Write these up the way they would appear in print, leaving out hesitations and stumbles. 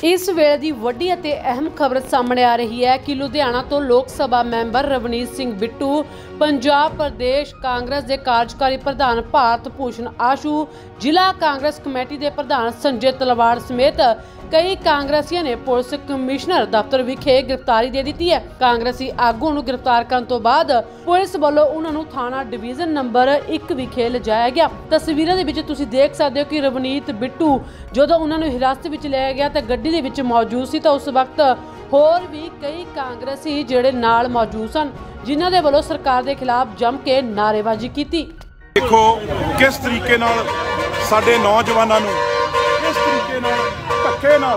इस वेले दी वड्डी अते अहम खबर सामने आ रही है कि लुधियाना तो लोक सभा मैंबर रवनीत सिंह बिट्टू, पंजाब प्रदेश कांग्रेस के कार्यकारी प्रधान भारत भूषण आशू, जिला कांग्रेस कमेटी के प्रधान संजय तलवाड़ समेत कई कांग्रेसियों ने पुलिस कमिश्नर दफ्तर विखे गिरफ्तारी दे दी है। कांग्रेसी आगू नूं गिरफ्तार करने तो बाद पुलिस वालों उन्होंने थाना डिवीजन नंबर 1 विखे लिजाया गया। तस्वीरों दे विच तुसीं देख सकते हो कि रवनीत बिट्टू जदों उन्होंने हिरासत विच लिया गया तो गड्डी दे विच मौजूद सी, तो उस वक्त होर भी कई कांग्रेसी जिहड़े नाल मौजूद सन, जिन्हां दे वल्लों सरकार के खिलाफ जम के नारेबाजी की। देखो किस तरीके नाल साडे नौजवानों नूं किस तरीके नाल धक्के नाल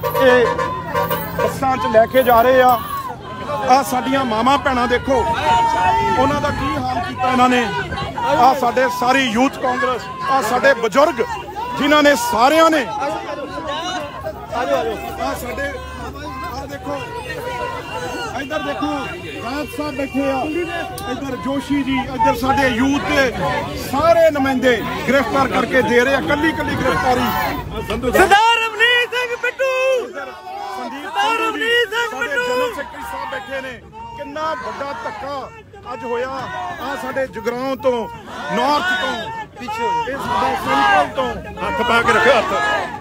बसां च लैके जा रहे आ साडियां मावां भैणां देखो उन्हां दा की हाल कीता इन्हां ने। साडे सारी यूथ कांग्रेस साडे बजुर्ग जिन्हां ने सारियां ने साडे देखो इधर देखो राज साहब बैठे इधर जोशी जी, इधर साडे यूथ के सारे नुमाइंदे गिरफ्तार करके दे रहे हैं। कली कली गिरफ्तारी सरदार रवनीत सिंह बिट्टू, सरदार रवनीत सिंह बिट्टू जनरल सैकटरी साहब बैठे ने। कितना बड़ा धक्का अज होया साडे जगराओं तो नॉर्थ तो पीछे सेंट्रल तो हथ पा के रखे हथ।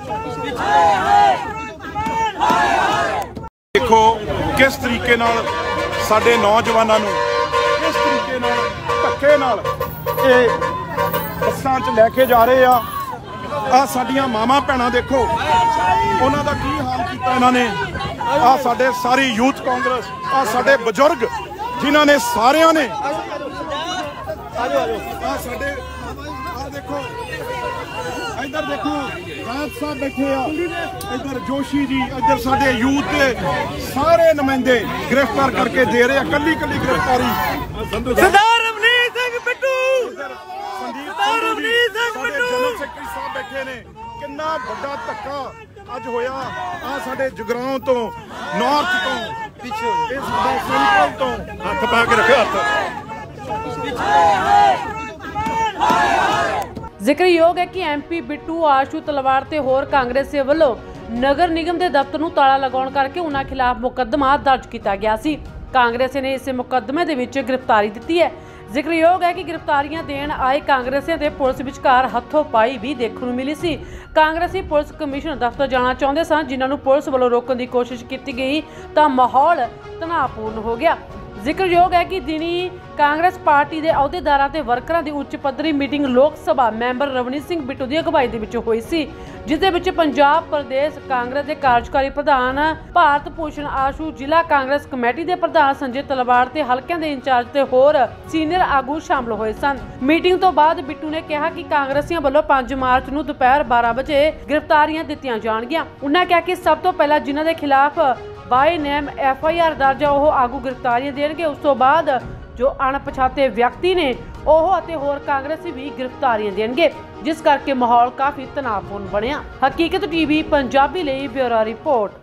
देखो किस तरीके नाल साडे नौजवानों नूं किस तरीके नाल धक्के नाल बसां च लैके जा रहे आ साडियां मावां भैणां देखो उन्हां दा की हाल कीता इन्हां ने। साडे सारी यूथ कांग्रेस साडे बजुर्ग जिन्हां ने सारियां ने साडे देखो इधर देखो राज साहब बैठे इधर जोशी जी, इधर साडे यूथ के सारे नुमाइंदे गिरफ्तार करके दे रहे हैं। कली कली गिरफ्तारी सरदार रवनीत सिंह बिट्टू, सरदार रवनीत सिंह बिट्टू जनरल सैकटरी साहब बैठे ने। कितना बड़ा धक्का अज होया साडे जगराओं तो नॉर्थ तो पीछे सेंट्रल तो हथ पा के रखे हथ। ਜ਼ਿਕਰਯੋਗ है कि MP बिट्टू आशू तलवाड़ ते होर कांग्रेसियों वालों नगर निगम के दफ्तर नूं ताला लगाउण करके उन्हां खिलाफ मुकदमा दर्ज किया गया सी। कांग्रेस ने इस मुकदमे दे विच गिरफ्तारी दी है। ਜ਼ਿਕਰਯੋਗ है कि गिरफ्तारियां देण आए कांग्रेसियों ते पुलिस विचकार हथों पाई भी देखण नूं मिली सी। कांग्रेसी पुलिस कमिश्नर दफ्तर जाना चाहुंदे सन, जिन्हां नूं पुलिस वालों रोकण दी कोशिश की गई तां माहौल तनावपूर्ण हो गया। ਜ਼ਿਕਰਯੋਗ है कि दिनी कांग्रेस पार्टी के अहुदेदारां ते वर्करां दी उच्च पद्धरी मीटिंग लोक सभा मैंबर रवनीत सिंह बिट्टू की अगवाई दे विच होई सी, जिस दे विच पंजाब प्रदेश कांग्रेस के कार्यकारी प्रधान भारत भूषण आशू, जिला कांग्रेस कमेटी के प्रधान संजय तलवाड़ ते हलकिਆਂ ਦੇ इंचार्ज ते होर सीनियर आगू शामिल होए सन। मीटिंग तो बाद बिट्टू ने कहा कि कांग्रेसियों वालों 5 मार्च नूं दोपहर 12 बजे गिरफ्तारियां दित्तियां जाणगीਆਂ। उन्होंने कहा कि सब तो पहला जिन्हां दे खिलाफ बाय नेम FIR दर्ज है वह आगू गिरफ्तारियां देणगे। उस तो बाद जो अणपछाते व्यक्ति ने होर कांग्रेसी भी गिरफ्तारियां देणगे, जिस करके माहौल काफ़ी तनावपूर्ण बनिया। हकीकत TV पंजाबी ਲਈ ब्यूरो रिपोर्ट।